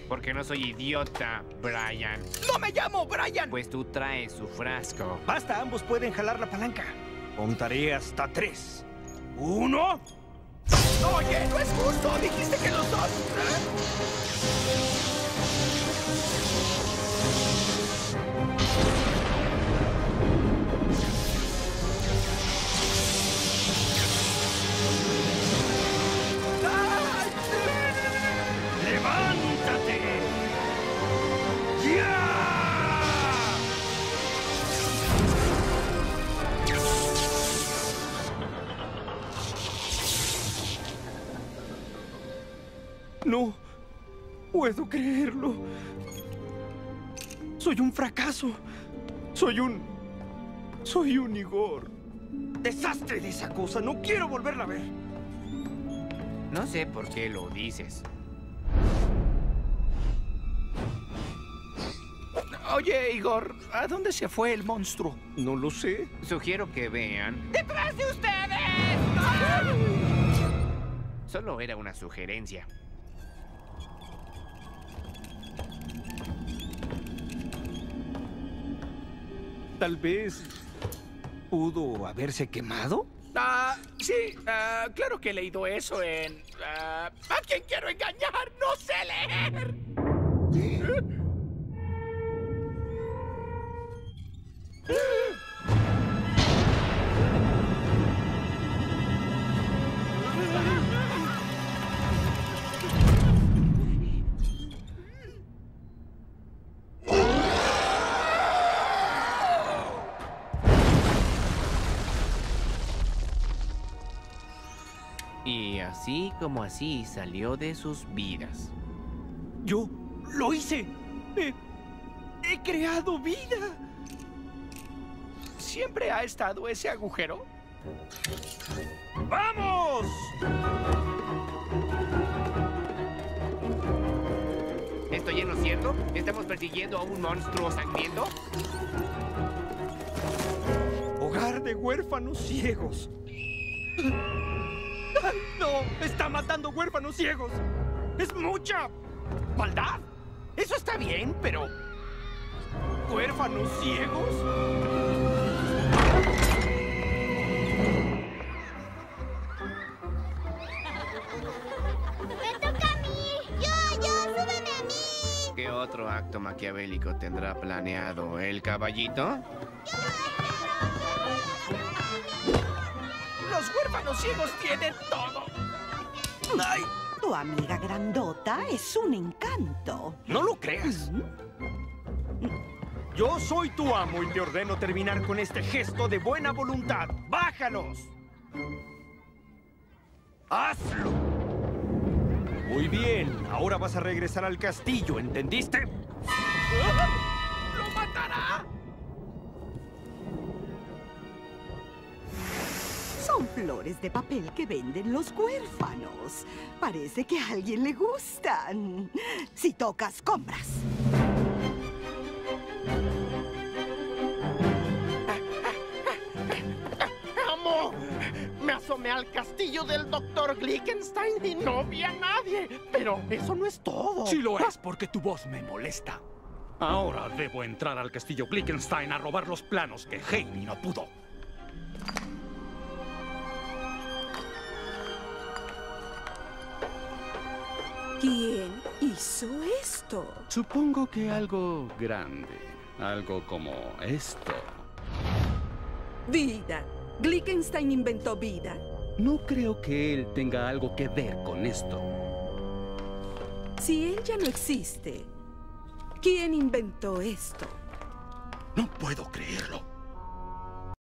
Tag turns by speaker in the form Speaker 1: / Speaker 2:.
Speaker 1: Porque no soy idiota, Brian.
Speaker 2: ¡No me llamo Brian!
Speaker 1: Pues tú traes su frasco.
Speaker 3: Basta, ambos pueden jalar la palanca. Contaré hasta 3. 1.
Speaker 2: Oye, no es justo. Dijiste que los dos.
Speaker 3: ¡Levántate! ¡Ya! No puedo creerlo. Soy un fracaso. Soy un Igor. Desastre de esa cosa. No quiero volverla a ver.
Speaker 1: No sé por qué lo dices.
Speaker 2: Oye, Igor, ¿a dónde se fue el monstruo?
Speaker 3: No lo sé.
Speaker 1: Sugiero que vean.
Speaker 2: ¡Detrás de ustedes!
Speaker 1: Solo era una sugerencia.
Speaker 3: Tal vez pudo haberse quemado.
Speaker 2: Sí, claro que he leído eso en... ¿A quién quiero engañar? ¡No sé leer!
Speaker 1: Y así como así salió de sus vidas.
Speaker 3: Yo lo hice. He creado vida.
Speaker 2: ¿Siempre ha estado ese agujero?
Speaker 3: ¡Vamos!
Speaker 1: ¿Esto ya no es cierto? ¿Estamos persiguiendo a un monstruo sangriento?
Speaker 3: Hogar de huérfanos ciegos. ¡No! ¡Está matando huérfanos ciegos! ¡Es mucha maldad! Eso está bien, pero... ¿huérfanos ciegos?
Speaker 4: ¡Me toca a mí! ¡Yo! ¡Súbeme a mí!
Speaker 1: ¿Qué otro acto maquiavélico tendrá planeado el caballito?
Speaker 2: ¡Los huérfanos ciegos tienen todo!
Speaker 3: ¡Ay!
Speaker 5: Tu amiga grandota es un encanto.
Speaker 3: No lo creas. Yo soy tu amo y te ordeno terminar con este gesto de buena voluntad. ¡Bájalos! ¡Hazlo! Muy bien. Ahora vas a regresar al castillo, ¿entendiste?
Speaker 2: ¡Lo matará!
Speaker 5: Son flores de papel que venden los huérfanos. Parece que a alguien le gustan. Si tocas, compras.
Speaker 2: ¡Amo! Me asomé al castillo del Dr. Glickenstein y no vi a nadie. Pero eso no es todo.
Speaker 6: Sí lo es, porque tu voz me molesta. Ahora debo entrar al castillo Glickenstein a robar los planos que Heini no pudo.
Speaker 7: ¿Quién hizo esto?
Speaker 6: Supongo que algo grande. Algo como esto.
Speaker 7: Vida. Glickenstein inventó vida.
Speaker 6: No creo que él tenga algo que ver con esto.
Speaker 7: Si él ya no existe, ¿quién inventó esto?
Speaker 6: No puedo creerlo.